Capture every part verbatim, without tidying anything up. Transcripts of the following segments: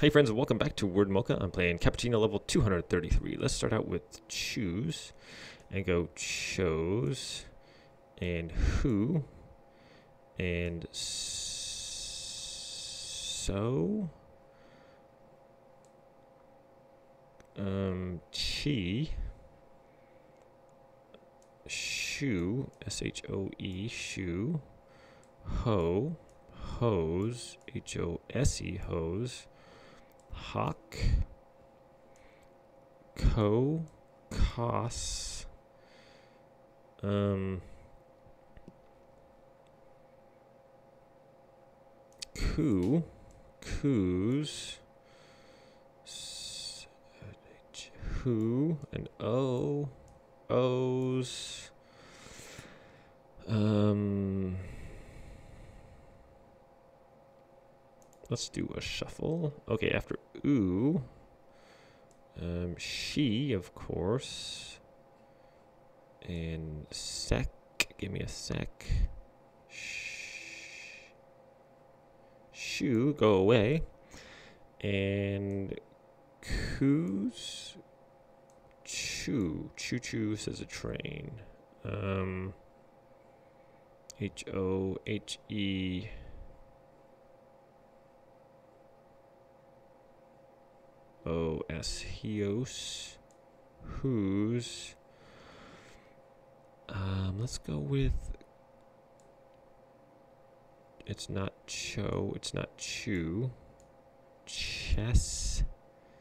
Hey friends, and welcome back to Word Mocha. I'm playing Cappucino level two hundred thirty-three. Let's start out with choose and go chose and who and so um chi shoe S H O E shoe ho hose H O S E hose hawk co cos um coo coos who and o o's um let's do a shuffle. Okay, after ooh, um, she, of course, and sec. Give me a sec. Sh shoe, go away, and coos, choo, choo choo says a train. Um, H O H E. O S Hios whose um let's go with it's not cho, it's not chew, chess.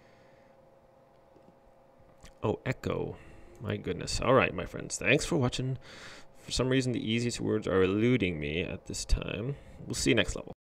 Oh, echo. My goodness. All right, my friends, thanks for watching. For some reason the easiest words are eluding me at this time. We'll see you next level.